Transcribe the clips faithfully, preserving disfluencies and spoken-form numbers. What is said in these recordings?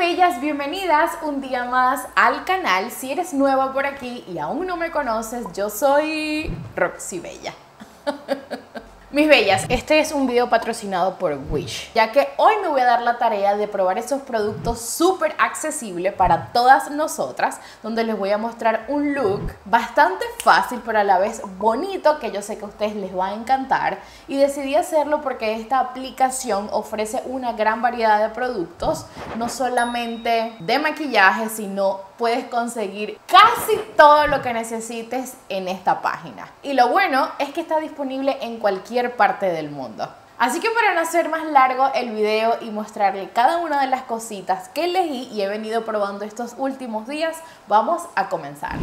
bellas, bienvenidas un día más al canal. Si eres nueva por aquí y aún no me conoces, yo soy Roxy Bella. Mis bellas, este es un video patrocinado por Wish, ya que hoy me voy a dar la tarea de probar esos productos súper accesibles para todas nosotras, donde les voy a mostrar un look bastante fácil pero a la vez bonito, que yo sé que a ustedes les va a encantar, y decidí hacerlo porque esta aplicación ofrece una gran variedad de productos, no solamente de maquillaje, sino puedes conseguir casi todo lo que necesites en esta página. Y lo bueno es que está disponible en cualquier parte del mundo. Así que para no hacer más largo el video y mostrarle cada una de las cositas que elegí y he venido probando estos últimos días, vamos a comenzar.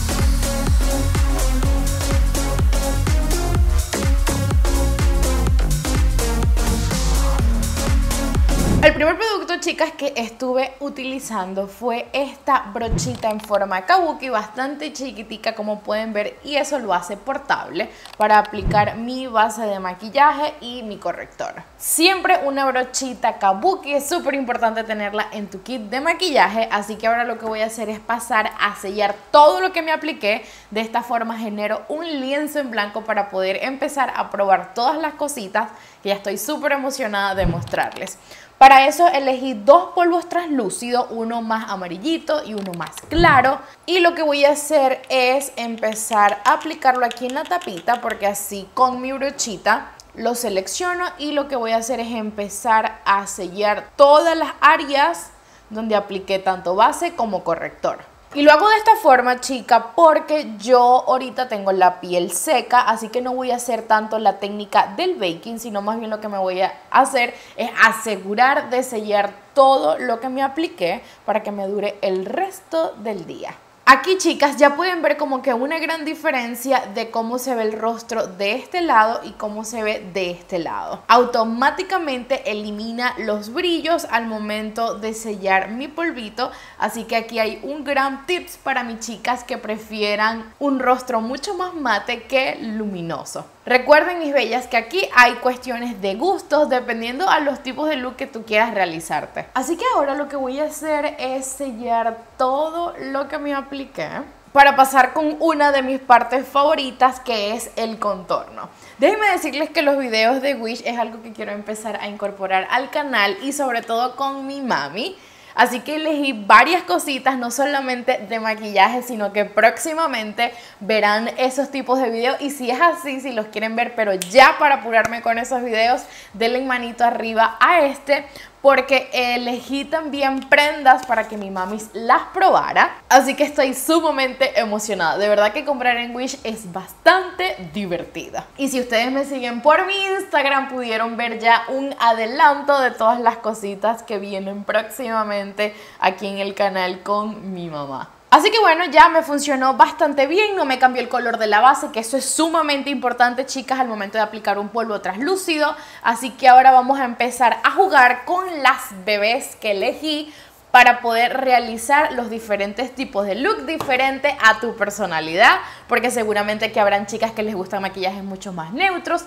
El primer producto, chicas, que estuve utilizando fue esta brochita en forma kabuki, bastante chiquitica como pueden ver, y eso lo hace portable para aplicar mi base de maquillaje y mi corrector. Siempre una brochita kabuki, es súper importante tenerla en tu kit de maquillaje, así que ahora lo que voy a hacer es pasar a sellar todo lo que me apliqué. De esta forma genero un lienzo en blanco para poder empezar a probar todas las cositas que ya estoy súper emocionada de mostrarles. Para eso elegí dos polvos translúcidos, uno más amarillito y uno más claro. Y lo que voy a hacer es empezar a aplicarlo aquí en la tapita, porque así con mi brochita lo selecciono y lo que voy a hacer es empezar a sellar todas las áreas donde apliqué tanto base como corrector. Y lo hago de esta forma, chica, porque yo ahorita tengo la piel seca, así que no voy a hacer tanto la técnica del baking, sino más bien lo que me voy a hacer es asegurar de sellar todo lo que me apliqué para que me dure el resto del día. Aquí, chicas, ya pueden ver como que una gran diferencia de cómo se ve el rostro de este lado y cómo se ve de este lado. Automáticamente elimina los brillos al momento de sellar mi polvito, así que aquí hay un gran tips para mis chicas que prefieran un rostro mucho más mate que luminoso. Recuerden, mis bellas, que aquí hay cuestiones de gustos dependiendo a los tipos de look que tú quieras realizarte. Así que ahora lo que voy a hacer es sellar todo lo que me apliqué para pasar con una de mis partes favoritas, que es el contorno. Déjenme decirles que los videos de Wish es algo que quiero empezar a incorporar al canal y sobre todo con mi mami. Así que elegí varias cositas, no solamente de maquillaje, sino que próximamente verán esos tipos de videos. Y si es así, si los quieren ver, pero ya para apurarme con esos videos, denle manito arriba a este, porque elegí también prendas para que mi mami las probara. Así que estoy sumamente emocionada. De verdad que comprar en Wish es bastante divertida. Y si ustedes me siguen por mi Instagram, pudieron ver ya un adelanto de todas las cositas que vienen próximamente aquí en el canal con mi mamá. Así que bueno, ya me funcionó bastante bien, no me cambió el color de la base, que eso es sumamente importante, chicas, al momento de aplicar un polvo translúcido. Así que ahora vamos a empezar a jugar con las bebés que elegí para poder realizar los diferentes tipos de look diferentes a tu personalidad, porque seguramente que habrán chicas que les gustan maquillajes mucho más neutros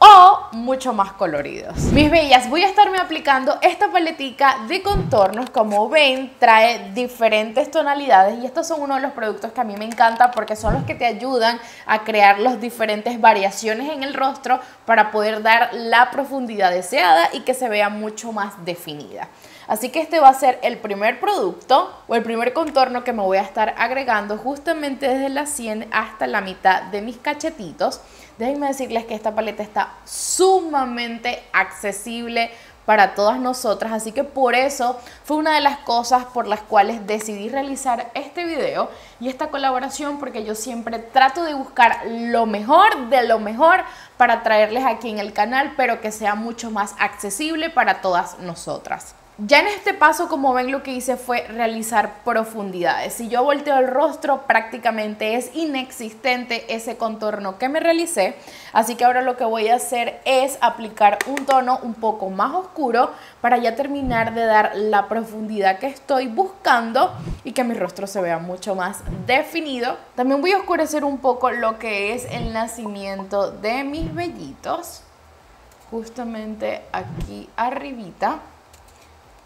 o mucho más coloridos. Mis bellas, voy a estarme aplicando esta paletica de contornos. Como ven, trae diferentes tonalidades y estos son uno de los productos que a mí me encanta porque son los que te ayudan a crear las diferentes variaciones en el rostro para poder dar la profundidad deseada y que se vea mucho más definida. Así que este va a ser el primer producto o el primer contorno que me voy a estar agregando justamente desde la sien hasta la mitad de mis cachetitos. Déjenme decirles que esta paleta está sumamente accesible para todas nosotras, así que por eso fue una de las cosas por las cuales decidí realizar este video y esta colaboración, porque yo siempre trato de buscar lo mejor de lo mejor para traerles aquí en el canal, pero que sea mucho más accesible para todas nosotras. Ya en este paso, como ven, lo que hice fue realizar profundidades. Si yo volteo el rostro, prácticamente es inexistente ese contorno que me realicé. Así que ahora lo que voy a hacer es aplicar un tono un poco más oscuro para ya terminar de dar la profundidad que estoy buscando y que mi rostro se vea mucho más definido. También voy a oscurecer un poco lo que es el nacimiento de mis vellitos, justamente aquí arribita.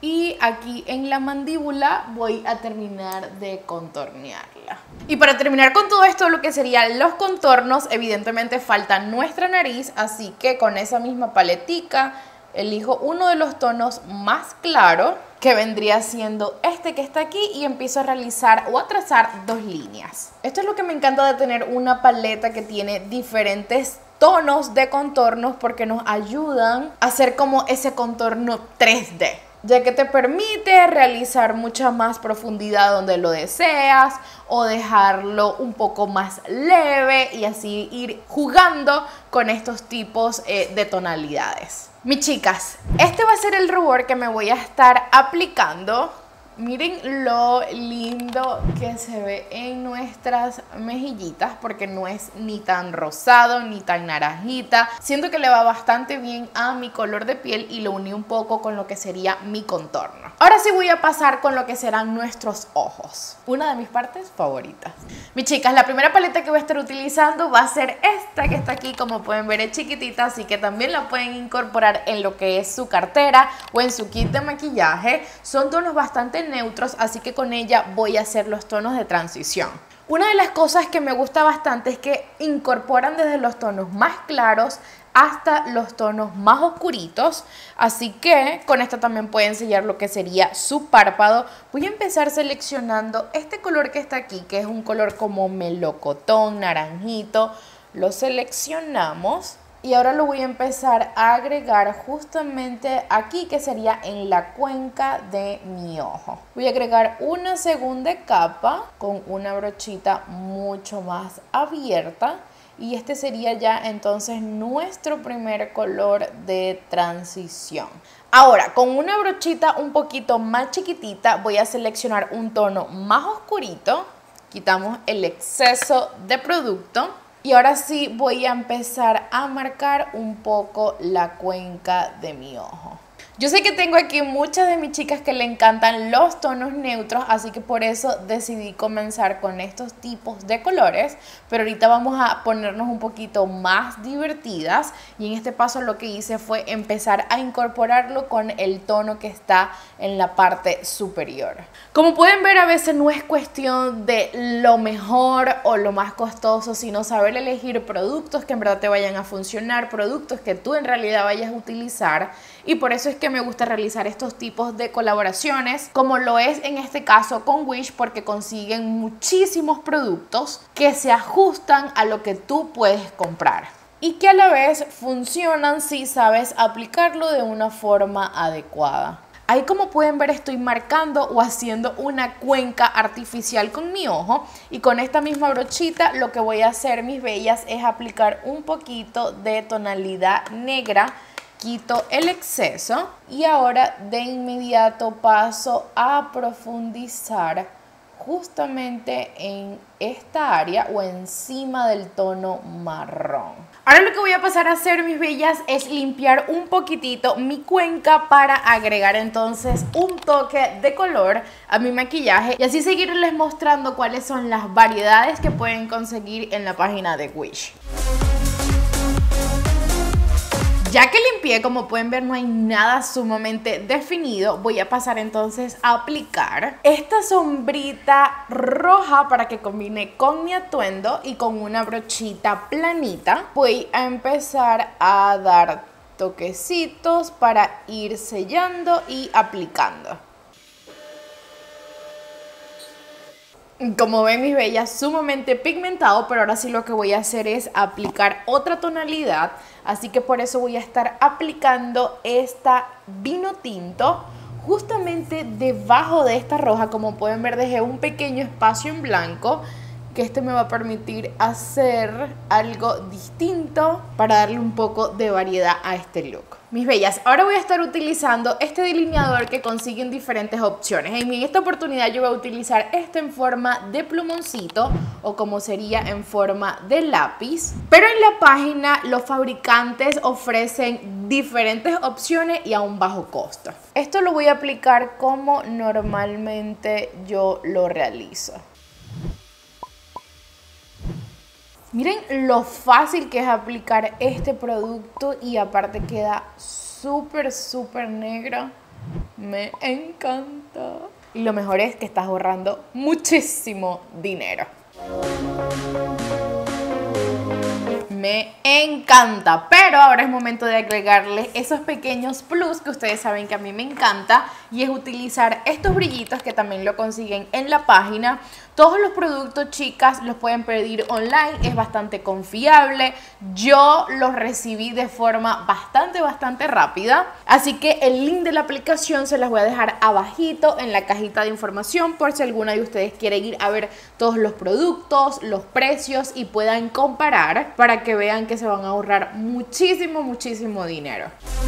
Y aquí en la mandíbula voy a terminar de contornearla. Y para terminar con todo esto, lo que serían los contornos, evidentemente falta nuestra nariz, así que con esa misma paletica elijo uno de los tonos más claros, que vendría siendo este que está aquí, y empiezo a realizar o a trazar dos líneas. Esto es lo que me encanta de tener una paleta que tiene diferentes tonos de contornos, porque nos ayudan a hacer como ese contorno tres D, ya que te permite realizar mucha más profundidad donde lo deseas o dejarlo un poco más leve y así ir jugando con estos tipos eh, de tonalidades. Mis chicas, este va a ser el rubor que me voy a estar aplicando. Miren lo lindo que se ve en nuestras mejillitas, porque no es ni tan rosado ni tan naranjita. Siento que le va bastante bien a mi color de piel y lo uní un poco con lo que sería mi contorno. Ahora sí voy a pasar con lo que serán nuestros ojos, una de mis partes favoritas. Mis chicas, la primera paleta que voy a estar utilizando va a ser esta que está aquí. Como pueden ver, es chiquitita, así que también la pueden incorporar en lo que es su cartera o en su kit de maquillaje. Son tonos bastante neutros, así que con ella voy a hacer los tonos de transición. Una de las cosas que me gusta bastante es que incorporan desde los tonos más claros hasta los tonos más oscuritos, así que con esta también pueden sellar lo que sería su párpado. Voy a empezar seleccionando este color que está aquí, que es un color como melocotón, naranjito. Lo seleccionamos y ahora lo voy a empezar a agregar justamente aquí, que sería en la cuenca de mi ojo. Voy a agregar una segunda capa con una brochita mucho más abierta. Y este sería ya entonces nuestro primer color de transición. Ahora, con una brochita un poquito más chiquitita, voy a seleccionar un tono más oscurito. Quitamos el exceso de producto. Y ahora sí voy a empezar a marcar un poco la cuenca de mi ojo. Yo sé que tengo aquí muchas de mis chicas que le encantan los tonos neutros, así que por eso decidí comenzar con estos tipos de colores, pero ahorita vamos a ponernos un poquito más divertidas y en este paso lo que hice fue empezar a incorporarlo con el tono que está en la parte superior. Como pueden ver, a veces no es cuestión de lo mejor o lo más costoso, sino saber elegir productos que en verdad te vayan a funcionar, productos que tú en realidad vayas a utilizar, y por eso es que me gusta realizar estos tipos de colaboraciones, como lo es en este caso con Wish, porque consiguen muchísimos productos que se ajustan a lo que tú puedes comprar y que a la vez funcionan si sabes aplicarlo de una forma adecuada. Ahí, como pueden ver, estoy marcando o haciendo una cuenca artificial con mi ojo, y con esta misma brochita lo que voy a hacer, mis bellas, es aplicar un poquito de tonalidad negra. Quito el exceso y ahora de inmediato paso a profundizar justamente en esta área o encima del tono marrón. Ahora lo que voy a pasar a hacer, mis bellas, es limpiar un poquitito mi cuenca para agregar entonces un toque de color a mi maquillaje y así seguirles mostrando cuáles son las variedades que pueden conseguir en la página de Wish. Ya que limpié, como pueden ver, no hay nada sumamente definido. Voy a pasar entonces a aplicar esta sombrita roja para que combine con mi atuendo, y con una brochita planita voy a empezar a dar toquecitos para ir sellando y aplicando. Como ven, mis bellas, sumamente pigmentado, pero ahora sí lo que voy a hacer es aplicar otra tonalidad, así que por eso voy a estar aplicando esta vino tinto justamente debajo de esta roja. Como pueden ver, dejé un pequeño espacio en blanco, que este me va a permitir hacer algo distinto para darle un poco de variedad a este look. Mis bellas, ahora voy a estar utilizando este delineador que consiguen diferentes opciones. En esta oportunidad yo voy a utilizar este en forma de plumoncito, o como sería en forma de lápiz. Pero en la página los fabricantes ofrecen diferentes opciones y a un bajo costo. Esto lo voy a aplicar como normalmente yo lo realizo. Miren lo fácil que es aplicar este producto, y aparte queda súper súper negro. Me encanta. Y lo mejor es que estás ahorrando muchísimo dinero. Me encanta, pero ahora es momento de agregarle esos pequeños plus que ustedes saben que a mí me encanta, y es utilizar estos brillitos que también lo consiguen en la página. Todos los productos, chicas, los pueden pedir online, es bastante confiable. Yo los recibí de forma bastante, bastante rápida. Así que el link de la aplicación se las voy a dejar abajito en la cajita de información por si alguna de ustedes quiere ir a ver todos los productos, los precios y puedan comparar para que vean que se van a ahorrar muchísimo, muchísimo dinero.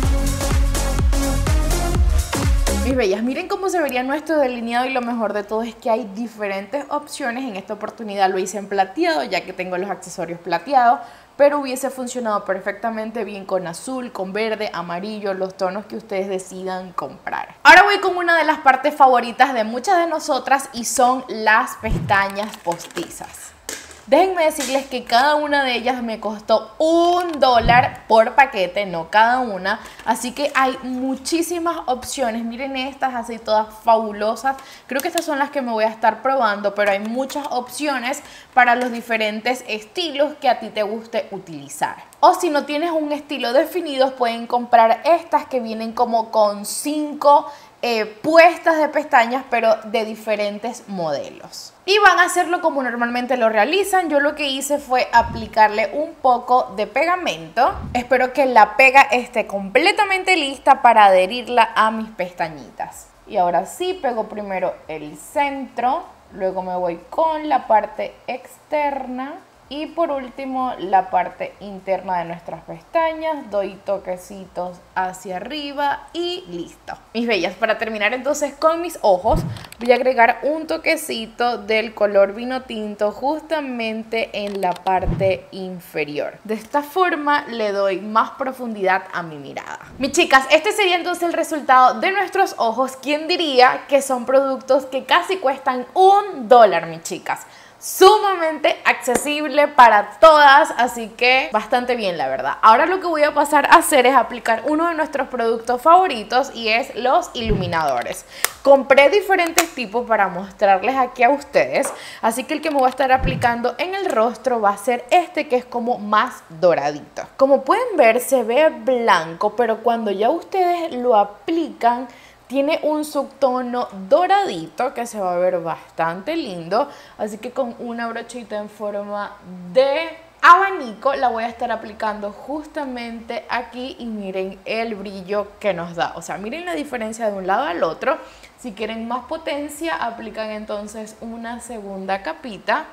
Mis bellas, miren cómo se vería nuestro delineado, y lo mejor de todo es que hay diferentes opciones. En esta oportunidad lo hice en plateado ya que tengo los accesorios plateados, pero hubiese funcionado perfectamente bien con azul, con verde, amarillo, los tonos que ustedes decidan comprar. Ahora voy con una de las partes favoritas de muchas de nosotras y son las pestañas postizas. Déjenme decirles que cada una de ellas me costó un dólar por paquete, no cada una. Así que hay muchísimas opciones. Miren estas, así todas fabulosas. Creo que estas son las que me voy a estar probando, pero hay muchas opciones para los diferentes estilos que a ti te guste utilizar. O si no tienes un estilo definido, pueden comprar estas que vienen como con cinco Eh, puestas de pestañas, pero de diferentes modelos. Y van a hacerlo como normalmente lo realizan. Yo lo que hice fue aplicarle un poco de pegamento. Espero que la pega esté completamente lista para adherirla a mis pestañitas. Y ahora sí, pego primero el centro, luego me voy con la parte externa y por último la parte interna de nuestras pestañas. Doy toquecitos hacia arriba y listo. Mis bellas, para terminar entonces con mis ojos, voy a agregar un toquecito del color vino tinto justamente en la parte inferior. De esta forma le doy más profundidad a mi mirada. Mis chicas, este sería entonces el resultado de nuestros ojos. ¿Quién diría que son productos que casi cuestan un dólar, mis chicas? Sumamente accesible para todas, así que bastante bien, la verdad. Ahora lo que voy a pasar a hacer es aplicar uno de nuestros productos favoritos, y es los iluminadores. Compré diferentes tipos para mostrarles aquí a ustedes, así que el que me voy a estar aplicando en el rostro va a ser este, que es como más doradito. Como pueden ver, se ve blanco, pero cuando ya ustedes lo aplican, tiene un subtono doradito que se va a ver bastante lindo. Así que con una brochita en forma de abanico la voy a estar aplicando justamente aquí, y miren el brillo que nos da. O sea, miren la diferencia de un lado al otro. Si quieren más potencia, aplican entonces una segunda capita.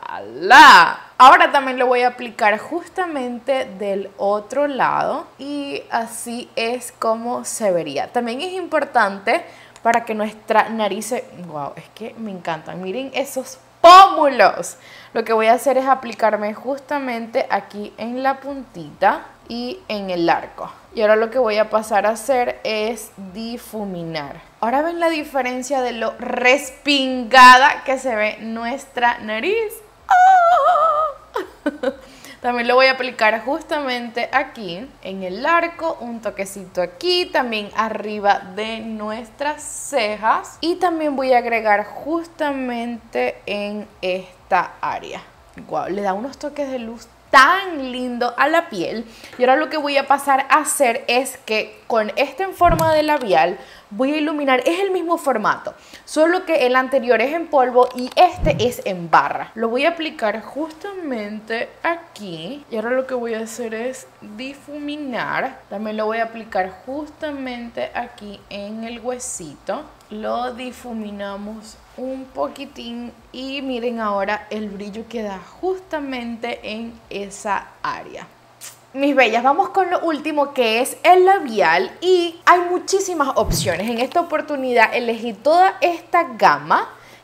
¡Voilá! Ahora también lo voy a aplicar justamente del otro lado, y así es como se vería. También es importante para que nuestra nariz se... ¡Wow! Es que me encantan. Miren esos pómulos. Lo que voy a hacer es aplicarme justamente aquí en la puntita y en el arco. Y ahora lo que voy a pasar a hacer es difuminar. Ahora ven la diferencia de lo respingada que se ve nuestra nariz. ¡Oh! También lo voy a aplicar justamente aquí en el arco, un toquecito aquí, también arriba de nuestras cejas, y también voy a agregar justamente en esta área. Wow, le da unos toques de luz tan lindo a la piel. Y ahora lo que voy a pasar a hacer es que con este en forma de labial voy a iluminar. Es el mismo formato, solo que el anterior es en polvo y este es en barra. Lo voy a aplicar justamente aquí, y ahora lo que voy a hacer es difuminar. También lo voy a aplicar justamente aquí en el huesito. Lo difuminamos un poquitín y miren ahora el brillo que da justamente en esa área. Mis bellas, vamos con lo último, que es el labial, y hay muchísimas opciones. En esta oportunidad elegí toda esta gama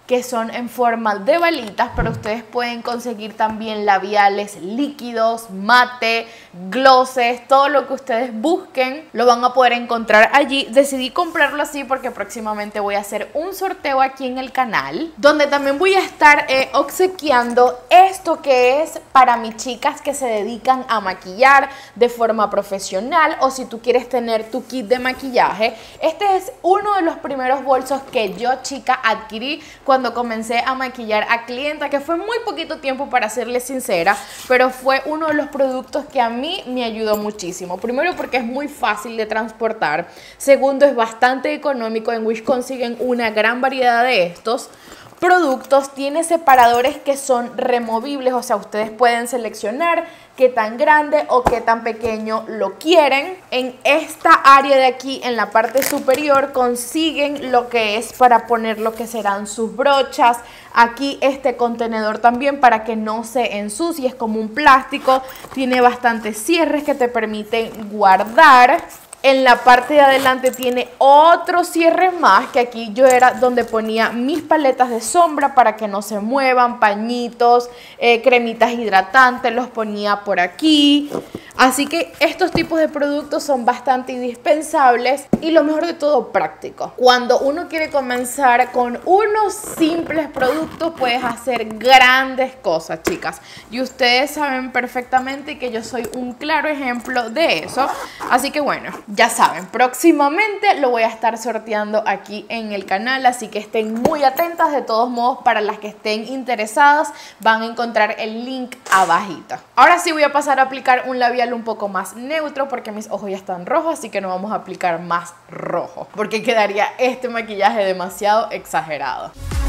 que son en forma de balitas, pero ustedes pueden conseguir también labiales líquidos, mate, glosses, todo lo que ustedes busquen lo van a poder encontrar allí. Decidí comprarlo así porque próximamente voy a hacer un sorteo aquí en el canal, donde también voy a estar eh, obsequiando esto que es para mis chicas que se dedican a maquillar de forma profesional, o si tú quieres tener tu kit de maquillaje. Este es uno de los primeros bolsos que yo, chica, adquirí cuando comencé a maquillar a clienta, que fue muy poquito tiempo, para serles sincera, pero fue uno de los productos que a mí me ayudó muchísimo. Primero porque es muy fácil de transportar, segundo es bastante económico. En Wish consiguen una gran variedad de estos productos. Tiene separadores que son removibles, o sea, ustedes pueden seleccionar qué tan grande o qué tan pequeño lo quieren. En esta área de aquí, en la parte superior, consiguen lo que es para poner lo que serán sus brochas. Aquí este contenedor también para que no se ensucie, es como un plástico, tiene bastantes cierres que te permiten guardar. En la parte de adelante tiene otros cierres más, que aquí yo era donde ponía mis paletas de sombra para que no se muevan, pañitos, eh, cremitas hidratantes, los ponía por aquí. Así que estos tipos de productos son bastante indispensables y lo mejor de todo, práctico. Cuando uno quiere comenzar con unos simples productos, puedes hacer grandes cosas, chicas. Y ustedes saben perfectamente que yo soy un claro ejemplo de eso. Así que bueno, ya saben, próximamente lo voy a estar sorteando aquí en el canal, así que estén muy atentas. De todos modos, para las que estén interesadas, van a encontrar el link abajito. Ahora sí voy a pasar a aplicar un labial un poco más neutro porque mis ojos ya están rojos, así que no vamos a aplicar más rojo porque quedaría este maquillaje demasiado exagerado.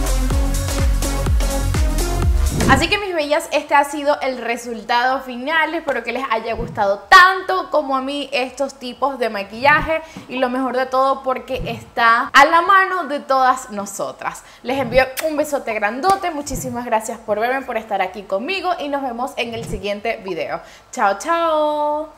Así que mis bellas, este ha sido el resultado final. Espero que les haya gustado tanto como a mí estos tipos de maquillaje, y lo mejor de todo porque está a la mano de todas nosotras. Les envío un besote grandote, muchísimas gracias por verme, por estar aquí conmigo, y nos vemos en el siguiente video. Chao, chao.